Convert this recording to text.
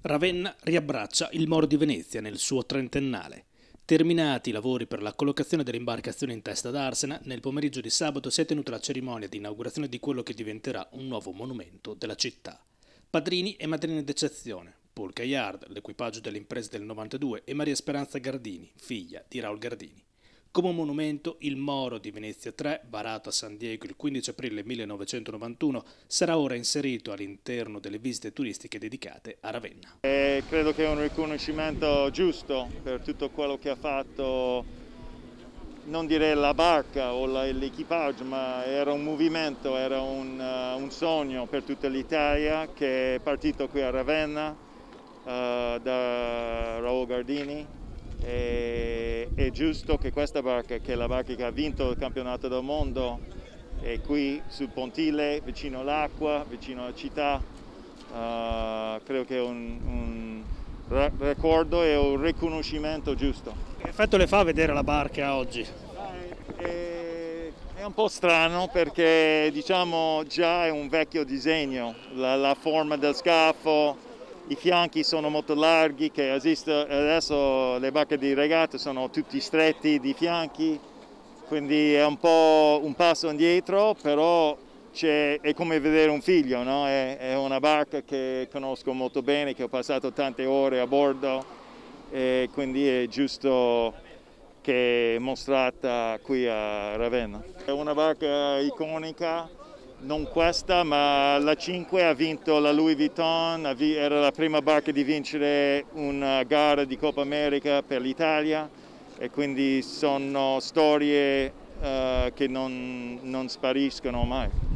Ravenna riabbraccia il Moro di Venezia nel suo trentennale. Terminati i lavori per la collocazione delle imbarcazioni in testa d'Arsena, nel pomeriggio di sabato si è tenuta la cerimonia di inaugurazione di quello che diventerà un nuovo monumento della città. Padrini e madrine d'eccezione: Paul Gaillard, l'equipaggio delle imprese del 92, e Maria Speranza Gardini, figlia di Raul Gardini. Come monumento, il Moro di Venezia 3, varato a San Diego il 15 aprile 1991, sarà ora inserito all'interno delle visite turistiche dedicate a Ravenna. Credo che è un riconoscimento giusto per tutto quello che ha fatto, non direi la barca o l'equipaggio, ma era un movimento, era un sogno per tutta l'Italia che è partito qui a Ravenna da Raul Gardini. È giusto che questa barca, che è la barca che ha vinto il campionato del mondo, è qui sul pontile, vicino all'acqua, vicino alla città. Credo che è un ricordo e un riconoscimento giusto. Che effetto le fa vedere la barca oggi? È un po' strano perché diciamo già è un vecchio disegno, la forma del scafo. I fianchi sono molto larghi, che adesso le barche di regata sono tutti stretti di fianchi, quindi è un po' un passo indietro, però è come vedere un figlio, no? È una barca che conosco molto bene, che ho passato tante ore a bordo, e quindi è giusto che è mostrata qui a Ravenna. È una barca iconica. Non questa, ma la 5 ha vinto la Louis Vuitton, era la prima barca di vincere una gara di Coppa America per l'Italia, e quindi sono storie che non spariscono mai.